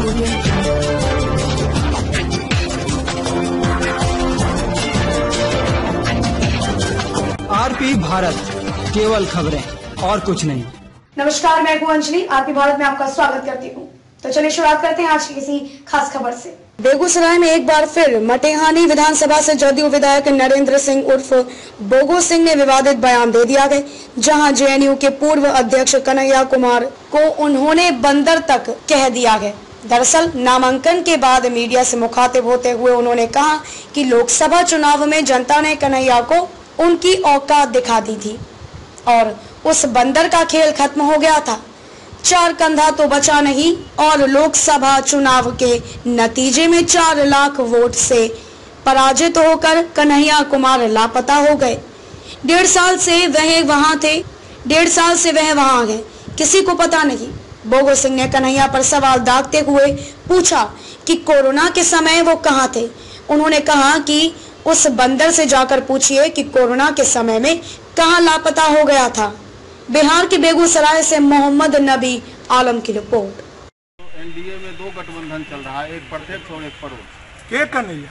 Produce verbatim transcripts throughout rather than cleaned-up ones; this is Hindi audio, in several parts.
आरपी भारत, केवल खबरें और कुछ नहीं। नमस्कार, मैं हूं अंजलि। आरपी भारत में आपका स्वागत करती हूं। तो चलिए शुरुआत करते हैं आज की किसी खास खबर से। बेगूसराय में एक बार फिर मटेहानी विधानसभा से जदयू विधायक नरेंद्र सिंह उर्फ बोगो सिंह ने विवादित बयान दे दिया है, जहां जेएनयू के पूर्व अध्यक्ष कन्हैया कुमार को उन्होंने बंदर तक कह दिया है। दरअसल नामांकन के बाद मीडिया से मुखातिब होते हुए उन्होंने कहा कि लोकसभा चुनाव में जनता ने कन्हैया को उनकी औकात दिखा दी थी और उस बंदर का खेल खत्म हो गया था। चार कंधा तो बचा नहीं और लोकसभा चुनाव के नतीजे में चार लाख वोट से पराजित होकर कन्हैया कुमार लापता हो गए। डेढ़ साल से वह वहां थे डेढ़ साल से वह वहां गए, किसी को पता नहीं। बोगो सिंह ने कन्हैया पर सवाल दागते हुए पूछा कि कोरोना के समय वो कहां थे। उन्होंने कहा कि उस बंदर से जाकर पूछिए कि कोरोना के समय में कहां लापता हो गया था। बिहार के बेगूसराय से मोहम्मद नबी आलम की रिपोर्ट। एनडीए में दो गठबंधन चल रहा है, एक प्रत्यक्ष और एक परोक्ष। के कन्हैया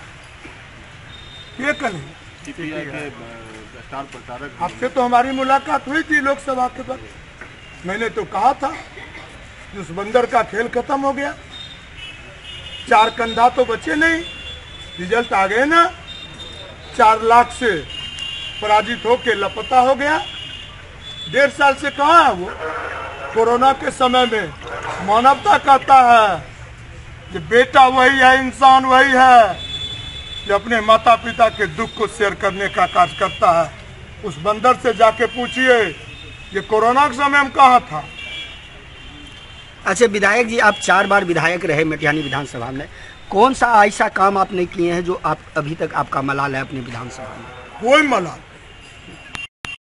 के कन्हैया सीपीआई के स्टार प्रचारक। आपसे तो हमारी मुलाकात हुई थी लोकसभा के बाद। मैंने तो कहा था कि उस बंदर का खेल खत्म हो गया, चार कंधा तो बचे नहीं। रिजल्ट आ गए ना, चार लाख से पराजित होके लापता हो गया। डेढ़ साल से कहाँ है वो? कोरोना के समय में मानवता कहता है कि बेटा वही है, इंसान वही है जो अपने माता पिता के दुख को शेयर करने का कार्य करता है। उस बंदर से जाके पूछिए ये कोरोना के समय में कहाँ था। अच्छा विधायक जी, आप चार बार विधायक रहे मटिहानी विधानसभा में, कौन सा ऐसा काम आपने किए हैं जो आप अभी तक आपका मलाल है अपने विधानसभा में? कोई मलाल